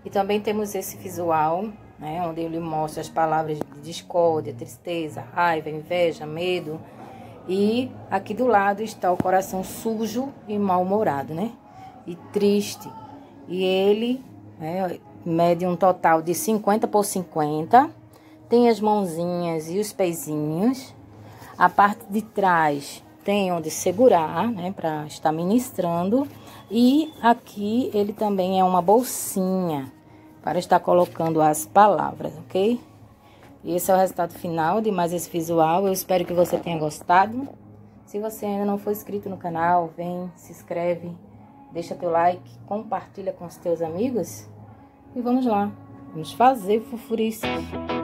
E também temos esse visual, né, onde ele mostra as palavras de discórdia, tristeza, raiva, inveja, medo. E aqui do lado está o coração sujo e mal-humorado, né? E triste. E ele, né, mede um total de 50 por 50. Tem as mãozinhas e os pezinhos. A parte de trás tem onde segurar, né, para estar ministrando. E aqui ele também é uma bolsinha para estar colocando as palavras, ok? E esse é o resultado final de mais esse visual. Eu espero que você tenha gostado. Se você ainda não for inscrito no canal, vem, se inscreve, deixa teu like, compartilha com os teus amigos. E vamos lá, vamos fazer fofurice.